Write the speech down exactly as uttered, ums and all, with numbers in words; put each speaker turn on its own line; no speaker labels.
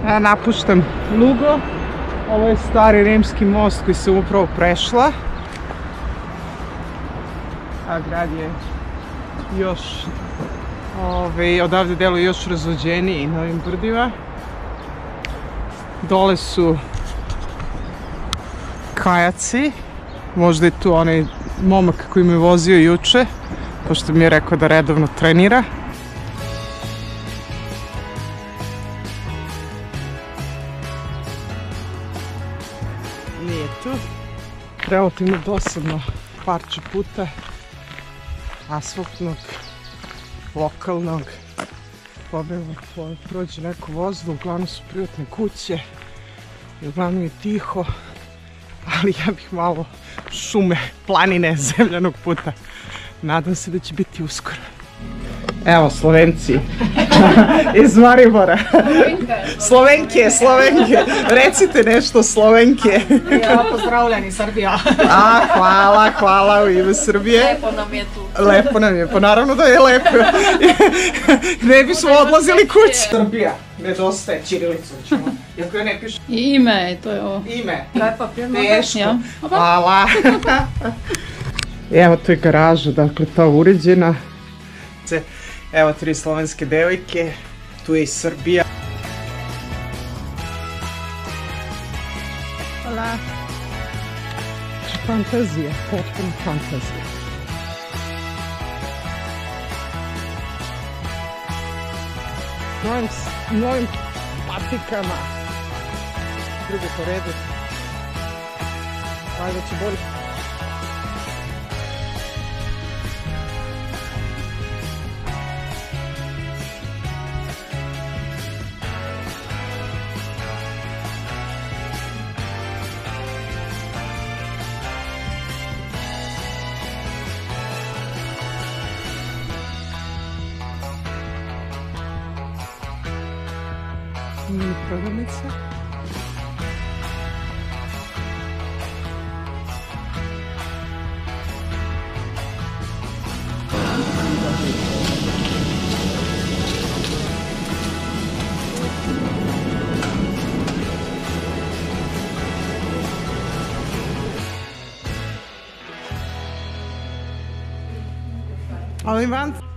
Ja napuštam Lugo. Ovo je stari rimski most koji sam upravo prešla. A grad je još, ove, odavde deluje još razvođeniji na ovim brdima. Dole su kajaci. Možda je tu onaj momak koji me vozio juče, pošto mi je rekao da redovno trenira. Nije tu. Relativno dosadno parče puta, asfaltnog, lokalnog. Pobegla, prođe neko vozilo, uglavnom su privatne kuće i uglavnom je tiho, ali ja bih malo šume, planine, zemljanog puta. Nadam se da će biti uskoro. Evo, Slovenci iz Maribora. Slovenke, Slovenke. Recite nešto, Slovenke.
Ja, pozdravljeni, Srbija.
A, hvala, hvala u ime Srbije.
Lepo nam je tu.
Lepo nam je, pa naravno da je lepo. Ne bismo odlazili kući. Srbija, nedostaje ćirilicom ćemo. Iako je ne piše.
Ime, to je ovo.
Ime.
Prepapirno.
Teško. Hvala. Evo, to je garaža, dakle, ta uređena. Evo tri slovenske devojke, tu je i Srbija. Hvala. Fantazija, potpuno fantazija. Novim, novim patikama. Druge po redu. Valjda će bolje. Mini prodavnica. Ali van